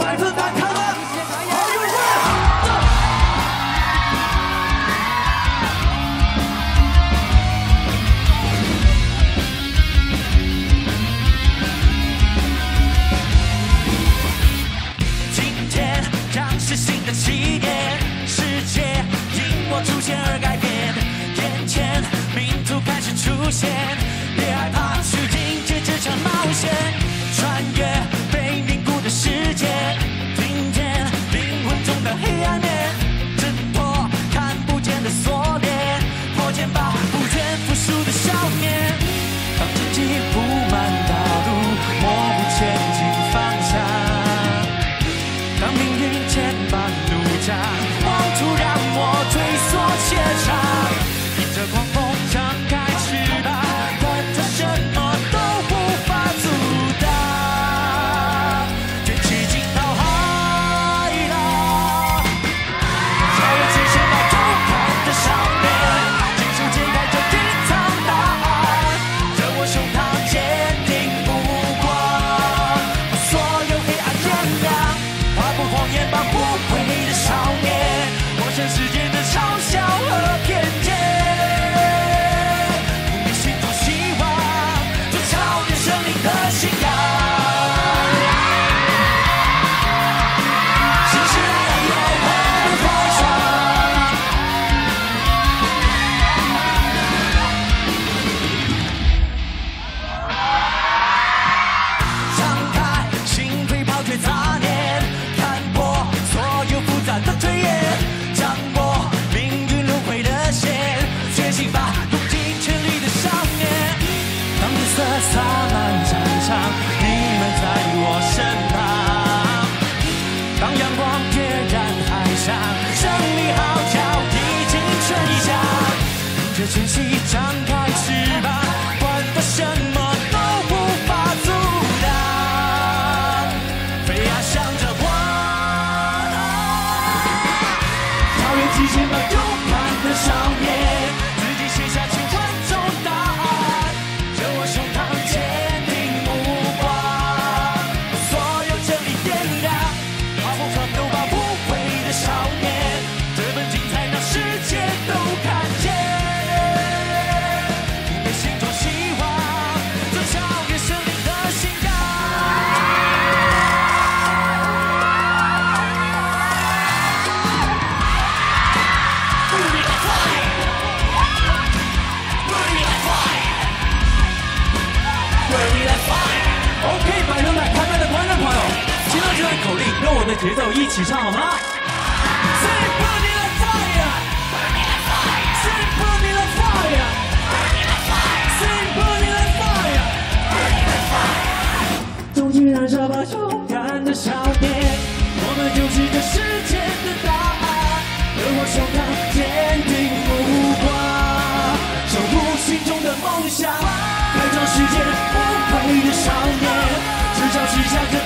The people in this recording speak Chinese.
再次反抗了。Are you ready？ 今天将是新的起点，世界因我出现而改变，眼前民族开始出现，别害怕去迎接这场冒险，穿越被凝固的世界，听见灵魂中的黑暗面，挣脱看不见的锁链，破茧吧不愿服输的少年，当荆棘布满道路，模糊前进方向。当命运千般怒张，妄图让我退缩怯场，迎着狂风张开翅膀，管它什么都无法阻挡，卷起惊涛骇浪，超越极限那勇敢的少年，亲手揭开这隐藏答案，在我胸膛坚定目光，把所有黑暗点亮。划破谎言吧，无悔的少年，陌生世界的嘲笑和偏见，你心中希望，就超越生命的信仰。新时代也我们开创，敞开心扉，抛却杂念。的推演，掌握命运轮回的线，决心吧，用尽全力的少年。当夜色洒满战场，你们在我身旁。当阳光点燃海上，胜利号角已经吹响。迎着晨曦张开翅膀，管它什么都无法阻挡，飞呀向着光。极限吧，勇敢的少年，自己写下千万种答案，在我胸膛坚定目光，把所有真理点亮，好梦传流吧，无悔的少年，这份精彩让世界都看见，你的心中希望，就超越生命的信仰。 OK， 百人百台湾的观众朋友，听到这段口令，跟我的节奏一起唱好吗？Say burning like fire， Say burning like fire， Say burning like fire， 终于燃烧吧勇敢的少年，我们就是这世界的答案，而我胸膛坚定目光，守护心中的梦想。开创世界无悔的少年，至少许下个